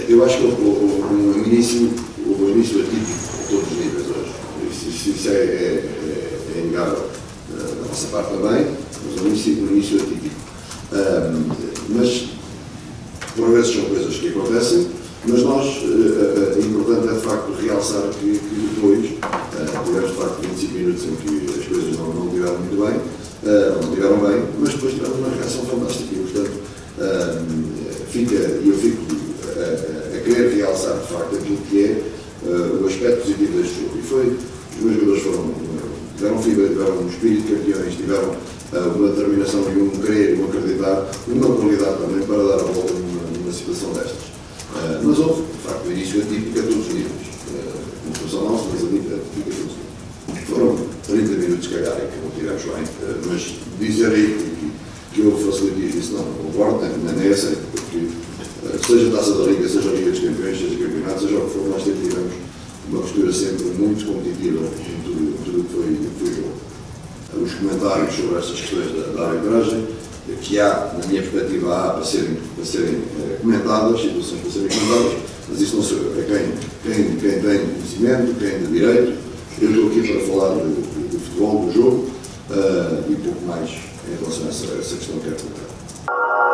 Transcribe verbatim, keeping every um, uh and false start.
eu acho que houve um início, houve um início atípico a todos os níveis hoje. Isso, isso, isso é, é, é, é inegável da nossa parte também, mas um início, um início atípico. Um, mas, por vezes, são coisas que acontecem, mas nós, é importante é de facto realçar que, que depois uh, tivemos de facto vinte e cinco minutos em que as coisas não, não tiveram muito bem, uh, não tiveram bem, mas depois tivemos uma reação fantástica e, portanto, uh, fica, e eu fico uh, a querer realçar de facto aquilo que é uh, o aspecto positivo deste jogo. E foi, os meus jogadores foram, tiveram fibra, tiveram um espírito de campeões, tiveram uh, uma determinação e um querer, um acreditar, uma qualidade também para dar a volta numa, numa situação destas. Uh, mas houve, de facto, o início atípico a todos os níveis. Não foi só nosso, mas atípico a todos os níveis. Foram trinta minutos, se calhar, que não tivemos bem, uh, mas dizer aí que, que houve facilitismo, isso não, não concordo, nem é aceito, porque uh, seja a Taça da Liga, seja a Liga dos Campeões, seja campeonato, seja o que for, nós tivemos uma postura sempre muito competitiva em tudo, tudo que foi, foi jogo. Uh, os comentários sobre estas questões da, da arbitragem, que há, na minha perspectiva, há para serem, para serem eh, comentadas, situações para serem comentadas, mas isso não sou eu, é quem, quem, quem tem conhecimento, quem tem direito. Eu estou aqui para falar do, do, do futebol, do jogo, uh, e pouco mais em relação a essa, essa questão que é colocar.